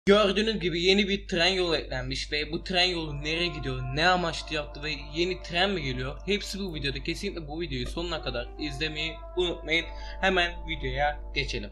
Gördüğünüz gibi yeni bir tren yolu eklenmiş ve bu tren yolu nereye gidiyor, ne amaçlı yaptı ve yeni tren mi geliyor? Hepsi bu videoda. Kesinlikle bu videoyu sonuna kadar izlemeyi unutmayın. Hemen videoya geçelim.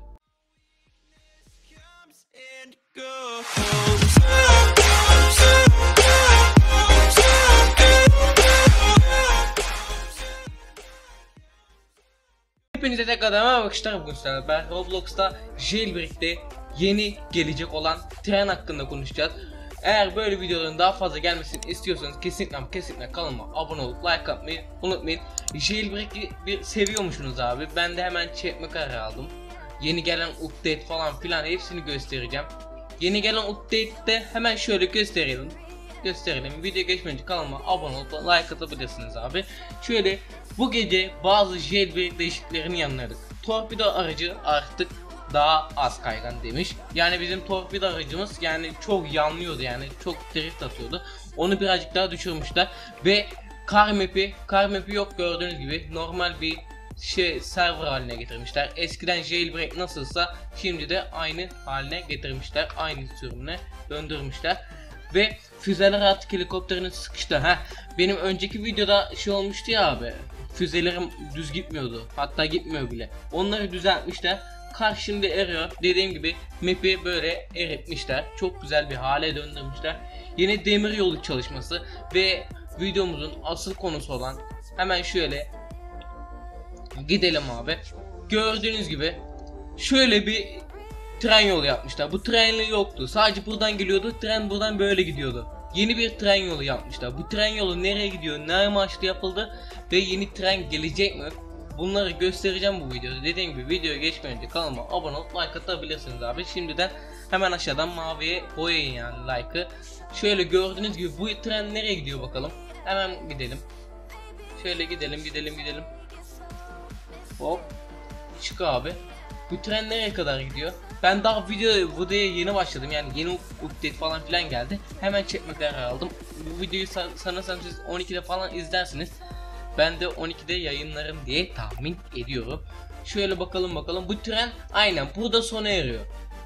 Hepinize tekrardan merhaba arkadaşlar. Bugün sizlerle ben Roblox'ta Jailbreak'te yeni gelecek olan tren hakkında konuşacağız. Eğer böyle videoların daha fazla gelmesini istiyorsanız kesinlikle kanalıma abone olup like atmayı unutmayın. Jailbreak'i seviyormuşsunuz abi. Ben de hemen çekme kararı aldım. Yeni gelen update falan filan hepsini göstereceğim. Yeni gelen update'te hemen şöyle gösterelim. Video geçmeden önce kanalıma abone olup like atabilirsiniz abi. Şöyle bu gece bazı jailbreak değişikliklerini yanladık. Torpido aracı artık daha az kaygan demiş. Yani bizim torpido aracımız yani çok yanlıyordu, yani çok drift atıyordu. Onu birazcık daha düşürmüşler ve car map'i yok, gördüğünüz gibi normal bir server haline getirmişler. Eskiden jailbreak nasılsa şimdi de aynı haline getirmişler. Aynı sürümüne döndürmüşler. Ve füzeler artık helikopterine sıkıştı. Benim önceki videoda olmuştu ya abi. Füzelerim düz gitmiyordu. Hatta gitmiyor bile. Onları düzeltmişler. Kar şimdi eriyor. Dediğim gibi map'i böyle eritmişler. Çok güzel bir hale döndürmüşler. Yeni demir yolu çalışması ve videomuzun asıl konusu olan, hemen şöyle gidelim abi. Gördüğünüz gibi şöyle bir tren yolu yapmışlar. Bu tren yolu yoktu. Sadece buradan geliyordu. Tren buradan böyle gidiyordu. Yeni bir tren yolu yapmışlar. Bu tren yolu nereye gidiyor? Ne amaçlı yapıldı? Ve yeni tren gelecek mi? Bunları göstereceğim bu videoda. Dediğim gibi videoya geçmeden önce kanalıma abone olup like atabilirsiniz abi. Şimdiden hemen aşağıdan maviye boyayın yani like'ı. Şöyle gördüğünüz gibi bu tren nereye gidiyor bakalım. Hemen gidelim. Şöyle gidelim. Hop. Çık abi. Bu tren nereye kadar gidiyor? Ben daha videoya yeni başladım, yani yeni update falan filan geldi. Hemen çekme kararı aldım. Bu videoyu sanırsam siz 12'de falan izlersiniz. Ben de 12'de yayınlarım diye tahmin ediyorum. Şöyle bakalım. Bu tren aynen burada sona eriyor.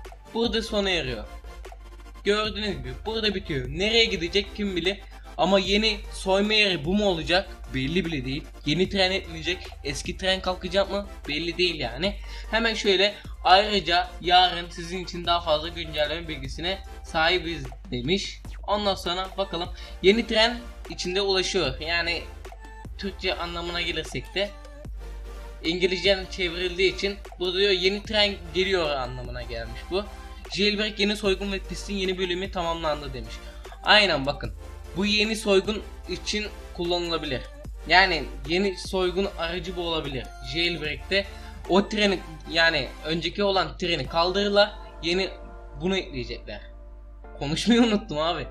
Gördüğünüz gibi burada bitiyor. Nereye gidecek kim bilir. Ama yeni soyma yeri bu mu olacak? Belli bile değil. Yeni tren etmeyecek. Eski tren kalkacak mı? Belli değil yani. Hemen şöyle, ayrıca yarın sizin için daha fazla güncelleme bilgisine sahibiz demiş. Ondan sonra bakalım. Yeni tren içinde ulaşıyor. Yani Türkçe anlamına gelirsek de İngilizce'den çevrildiği için bu diyor yeni tren geliyor anlamına gelmiş bu. Jailbreak yeni soygun ve pistin yeni bölümü tamamlandı demiş. Aynen, bakın. Bu yeni soygun için kullanılabilir. Yani yeni soygun aracı bu olabilir. Jailbreak'te o treni, yani önceki olan treni kaldırırlar. Yeni bunu ekleyecekler. Konuşmayı unuttum abi.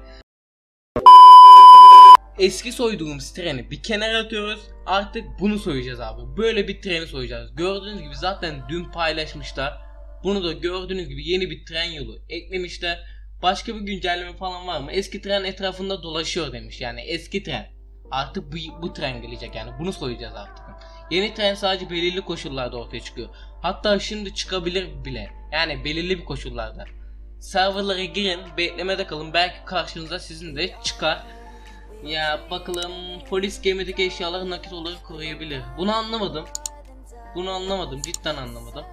Eski soyduğumuz treni bir kenara atıyoruz. Artık bunu soyacağız abi. Böyle bir treni soyacağız. Gördüğünüz gibi zaten dün paylaşmışlar. Bunu da gördüğünüz gibi yeni bir tren yolu eklemişler. Başka bir güncelleme falan var mı? Eski tren etrafında dolaşıyor demiş. Yani eski tren. Artık bu tren gelecek, yani bunu soyacağız artık. Yeni tren sadece belirli koşullarda ortaya çıkıyor. Hatta şimdi çıkabilir bile. Yani belirli bir koşullarda. Serverlara girin, beklemede kalın. Belki karşınıza sizin de çıkar. Ya bakalım, polis gemideki eşyaları nakit olarak koruyabilir. Bunu anlamadım. Cidden anlamadım.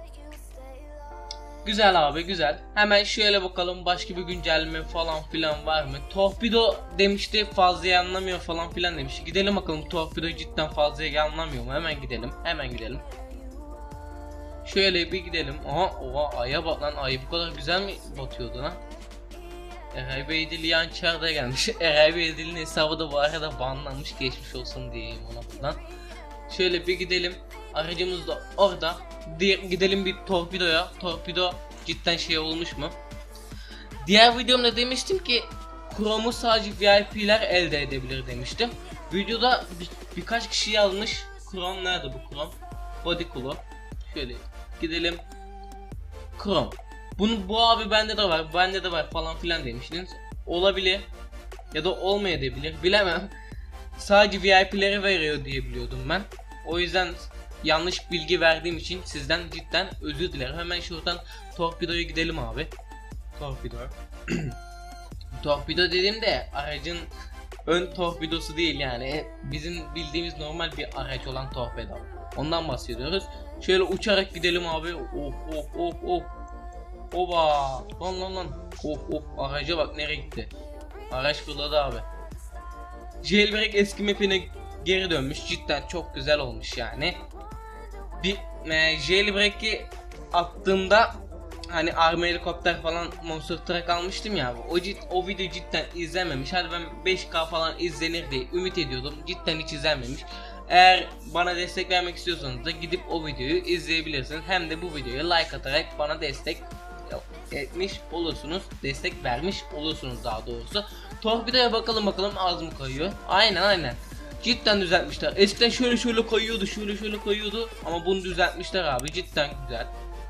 Güzel abi, güzel. Hemen şöyle bakalım, başka bir güncelleme falan filan var mı? Torpido demişti, fazla yanlamıyor falan filan demiş. Gidelim bakalım, torpido cidden fazla yanlamıyor mu? Hemen gidelim. Şöyle bir gidelim. Oha, aya bak lan, ay bu kadar güzel mi batıyordu lan? Eray Beydil Yançar'da gelmiş. Eray Beydil'in hesabı da bu arada banlanmış, geçmiş olsun diyeyim ona buradan. Şöyle bir gidelim. Aracımız da orada. Gidelim bir torpidoya. Torpido cidden olmuş mu? Diğer videomda demiştim ki Chrome'u sadece VIP'ler elde edebilir demiştim. Videoda birkaç kişi yazmış. Chrome nerede bu Chrome? Body Club. Şöyle gidelim. Chrome. Bu abi bende de var falan filan demiştiniz. Olabilir ya da olmayabilir, bilemem. Sadece VIP'lere veriyor diye biliyordum ben. O yüzden yanlış bilgi verdiğim için sizden cidden özür dilerim. Hemen şuradan torpidoya gidelim abi. Torpido. Torpido dediğimde aracın ön torpidosu değil yani. Bizim bildiğimiz normal bir araç olan torpido. Ondan bahsediyoruz. Şöyle uçarak gidelim abi. Of. Oba. Lan. Of. Araca bak nereye gitti. Araç fırladı abi. Jailbreak eski map'ine geri dönmüş. Cidden çok güzel olmuş yani. Bir Jailbreak'i attığımda hani arma helikopter falan monster truck almıştım ya. O video cidden izlenmemiş. Hadi ben 5K falan izlenir diye ümit ediyordum. Cidden hiç izlenmemiş. Eğer bana destek vermek istiyorsanız da gidip o videoyu izleyebilirsiniz. Hem de bu videoya like atarak bana destek etmiş olursunuz. Destek vermiş olursunuz daha doğrusu. Torpidoya bakalım az mı kayıyor? Aynen. Cidden düzeltmişler. Eskiden şöyle kayıyordu ama bunu düzeltmişler abi. Cidden güzel.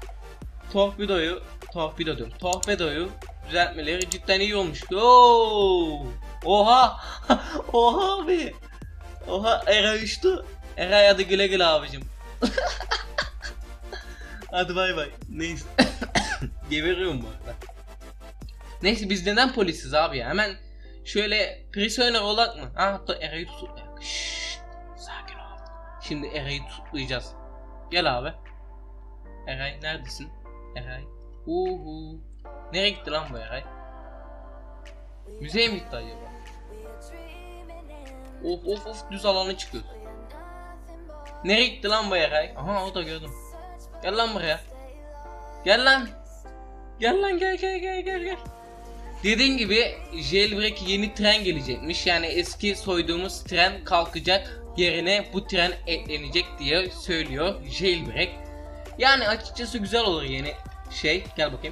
Torpidoyu düzeltmeleri cidden iyi olmuş. Oo! Oha! Oha abi. Oha Eray uçtu. Eray hadi güle güle abicim. Hadi bay bay. Neyse. Geberiyorum bu arada. Neyse biz neden polisiz abi ya? Hemen şöyle prisoner olak mı? Hatta Eray'ı tutuklayalım. Sakin ol. Şimdi Eray'ı tutuklayacağız. Gel abi. Eray neredesin? Eray. Nereye gitti lan bu Eray? Müzeye mi gitti acaba? Of düz alana çıkıyor. Nereye gitti lan bu Eray? Aha o da gördüm. Gel lan buraya. Gel lan gel. Dediğim gibi Jailbreak yeni tren gelecekmiş. Yani eski soyduğumuz tren kalkacak. Yerine bu tren eklenecek diye söylüyor Jailbreak. Yani açıkçası güzel olur yeni şey. Gel bakayım.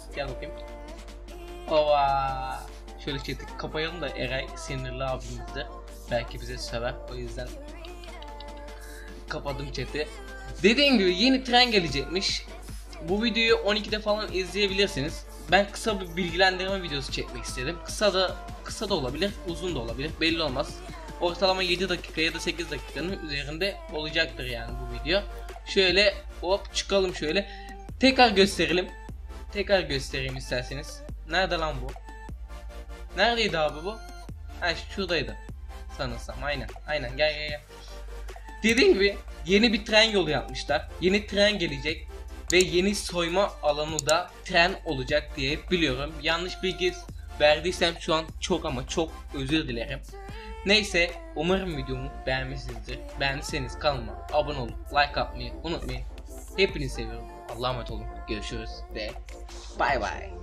Ova. Şöyle chat'i kapayalım da Eray sinirli abimizdir. Belki bize söver. O yüzden kapadım chat'i. Dediğim gibi yeni tren gelecekmiş. Bu videoyu 12'de falan izleyebilirsiniz. Ben kısa bir bilgilendirme videosu çekmek istedim. Kısa da olabilir, uzun da olabilir. Belli olmaz. Ortalama 7 dakika ya da 8 dakikanın üzerinde olacaktır yani bu video. Şöyle hop çıkalım şöyle. Tekrar göstereyim isterseniz. Nerede lan bu? Neredeydi abi bu? Ha şuradaydı. Sanırsam aynen gel. Dediğim gibi yeni bir tren yolu yapmışlar. Yeni tren gelecek ve yeni soyma alanı da tren olacak diye biliyorum. Yanlış bilgi verdiysem şu an çok özür dilerim. Neyse umarım videomu beğenmişsinizdir. Beğendiyseniz kanalıma abone olup like atmayı unutmayın. Hepinizi seviyorum. Allah'a emanet olun. Görüşürüz ve bay bay.